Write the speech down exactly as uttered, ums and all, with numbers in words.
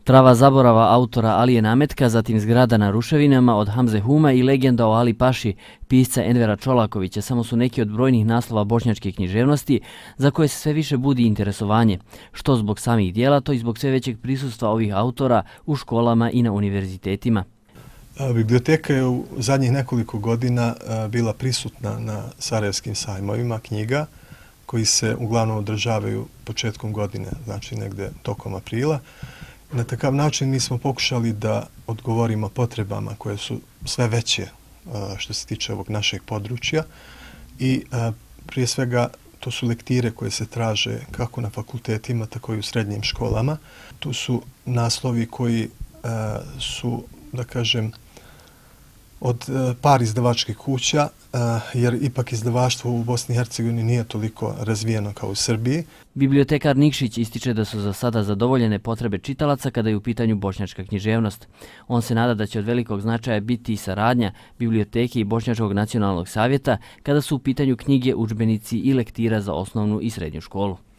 Trava zaborava autora Alije Nametka, zatim Zgrada na ruševinama od Hamze Huma i Legenda o Ali Paši, pisca Envera Čolakovića, samo su neki od brojnih naslova bošnjačke književnosti za koje se sve više budi interesovanje, što zbog samih dijela, to i zbog sve većeg prisustva ovih autora u školama i na univerzitetima. Biblioteka je u zadnjih nekoliko godina bila prisutna na sarajevskim sajmovima knjiga koji se uglavnom održavaju početkom godine, znači negde tokom aprila. Na takav način mi smo pokušali da odgovorimo potrebama koje su sve veće što se tiče ovog našeg područja i prije svega to su lektire koje se traže kako na fakultetima, tako i u srednjim školama. Tu su naslovi koji su, da kažem, od par izdavačkih kuća, jer ipak izdavaštvo u Bosni i Hercegovini nije toliko razvijeno kao u Srbiji. Bibliotekar Nikšić ističe da su za sada zadovoljene potrebe čitalaca kada je u pitanju bošnjačka književnost. On se nada da će od velikog značaja biti i saradnja biblioteke i Bošnjačkog nacionalnog savjeta kada su u pitanju knjige, udžbenici i lektira za osnovnu i srednju školu.